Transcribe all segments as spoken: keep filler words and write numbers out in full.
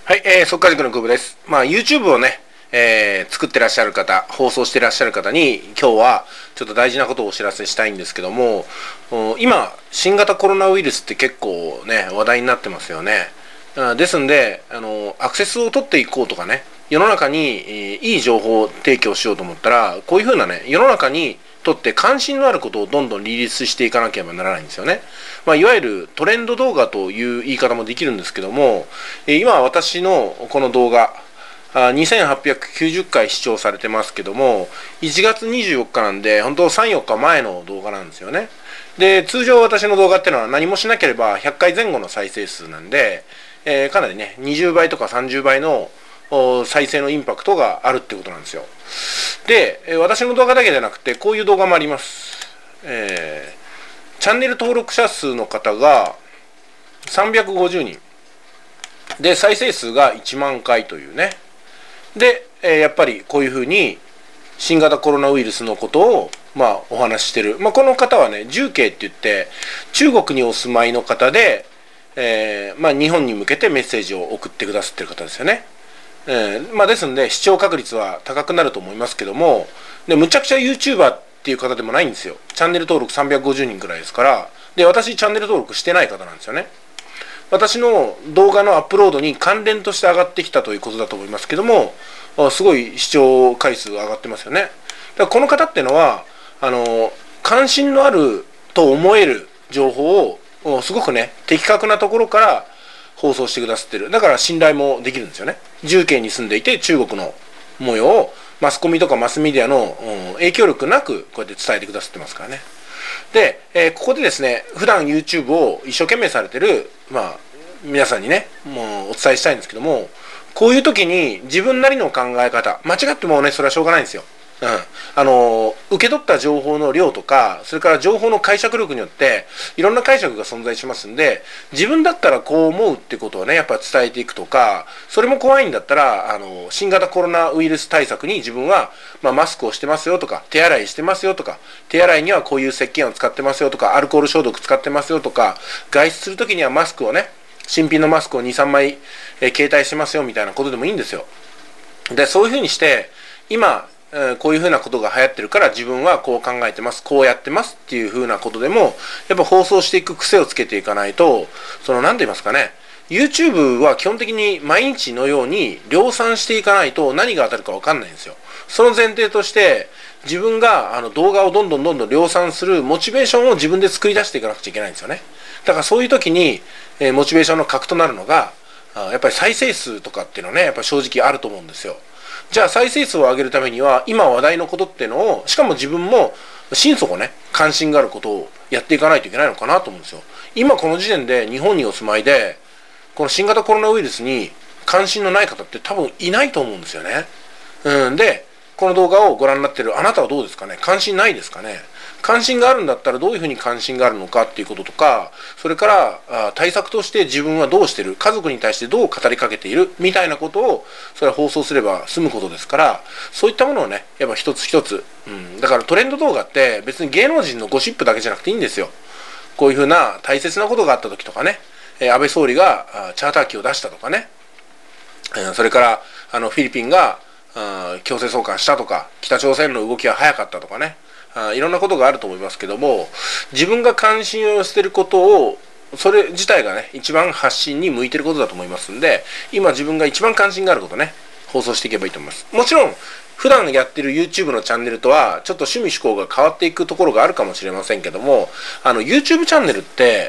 はい、えー、速稼塾の久保です。まあ、YouTube をね、えー、作ってらっしゃる方、放送してらっしゃる方に、今日はちょっと大事なことをお知らせしたいんですけども、今、新型コロナウイルスって結構ね、話題になってますよね。ですんで、あの、アクセスを取っていこうとかね、世の中に、えー、いい情報を提供しようと思ったら、こういうふうなね、世の中にとって関心のあることをどんどんリリースしていかなければならないんですよね。まあ、いわゆるトレンド動画という言い方もできるんですけども、今私のこの動画、にせんはっぴゃくきゅうじゅっかい視聴されてますけども、いちがつにじゅうよっかなんで、本当さん、よっかまえの動画なんですよね。で、通常私の動画っていうのは何もしなければひゃっかいぜん後の再生数なんで、えー、かなりね、にじゅうばいとかさんじゅうばいの再生のインパクトがあるってことなんですよ。で、私の動画だけじゃなくて、こういう動画もあります。えー、チャンネル登録者数の方がさんびゃくごじゅうにん。で、再生数がいちまんかいというね。で、えー、やっぱりこういうふうに新型コロナウイルスのことを、まあ、お話ししてる。まあ、この方はね、重慶って言って、中国にお住まいの方で、えー、まあ、日本に向けてメッセージを送ってくださってる方ですよね。えー、まあ、ですんで、視聴確率は高くなると思いますけども、で、むちゃくちゃ YouTuber っていう方でもないんですよ。チャンネル登録さんびゃくごじゅうにんくらいですから、で、私チャンネル登録してない方なんですよね。私の動画のアップロードに関連として上がってきたということだと思いますけども、すごい視聴回数が上がってますよね。だからこの方っていうのは、あの、関心のあると思える情報を、すごくね、的確なところから放送してくださってる。だから信頼もできるんですよね。重慶に住んでいて中国の模様をマスコミとかマスメディアの、うん、影響力なくこうやって伝えてくださってますからね。で、えー、ここでですね、普段 YouTube を一生懸命されてる、まあ、皆さんにね、もうお伝えしたいんですけども、こういう時に自分なりの考え方、間違ってもね、それはしょうがないんですよ。うん。あの、受け取った情報の量とか、それから情報の解釈力によって、いろんな解釈が存在しますんで、自分だったらこう思うってことをね、やっぱ伝えていくとか、それも怖いんだったら、あの、新型コロナウイルス対策に自分は、まあ、マスクをしてますよとか、手洗いしてますよとか、手洗いにはこういう石鹸を使ってますよとか、アルコール消毒使ってますよとか、外出するときにはマスクをね、新品のマスクをに、さんまい、えー、携帯しますよみたいなことでもいいんですよ。で、そういうふうにして、今、こういうふうなことが流行ってるから自分はこう考えてます、こうやってますっていうふうなことでも、やっぱ放送していく癖をつけていかないと、その何て言いますかね、YouTube は基本的に毎日のように量産していかないと何が当たるか分かんないんですよ。その前提として、自分があの動画をどんどんどんどん量産するモチベーションを自分で作り出していかなくちゃいけないんですよね。だからそういう時に、えー、モチベーションの核となるのが、やっぱり再生数とかっていうのはね、やっぱり正直あると思うんですよ。じゃあ再生数を上げるためには今話題のことっていうのを、しかも自分も心底ね、関心があることをやっていかないといけないのかなと思うんですよ。今この時点で日本にお住まいでこの新型コロナウイルスに関心のない方って多分いないと思うんですよね。うんで、この動画をご覧になっているあなたはどうですかね。関心ないですかね。関心があるんだったらどういうふうに関心があるのかっていうこととか、それから対策として自分はどうしてる、家族に対してどう語りかけているみたいなことをそれは放送すれば済むことですから、そういったものをね、やっぱ一つ一つ、うん、だからトレンド動画って別に芸能人のゴシップだけじゃなくていいんですよ。こういうふうな大切なことがあった時とかね、安倍総理がチャーター機を出したとかね、それからあのフィリピンが強制送還したとか、北朝鮮の動きが早かったとかね、あいろんなことがあると思いますけども、自分が関心を寄せてることを、それ自体がね、一番発信に向いてることだと思いますんで、今自分が一番関心があることね、放送していけばいいと思います。もちろん、普段やってる YouTube のチャンネルとは、ちょっと趣味嗜好が変わっていくところがあるかもしれませんけども、あの、YouTube チャンネルって、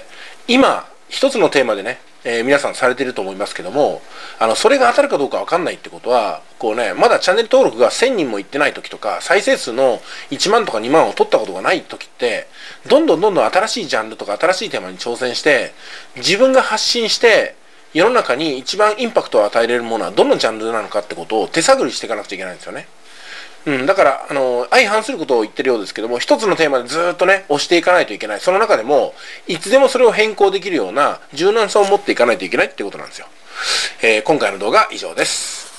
今、一つのテーマでね、えー、皆さんされていると思いますけども、あの、それが当たるかどうかわかんないってことは、こうね、まだチャンネル登録がせんにんもいってない時とか、再生数のいちまんとかにまんを取ったことがない時って、どんどんどんどん新しいジャンルとか新しいテーマに挑戦して、自分が発信して、世の中に一番インパクトを与えれるものはどのジャンルなのかってことを手探りしていかなくちゃいけないんですよね。うん、だから、あの、相反することを言ってるようですけども、一つのテーマでずっとね、押していかないといけない。その中でも、いつでもそれを変更できるような柔軟さを持っていかないといけないってことなんですよ。えー、今回の動画は以上です。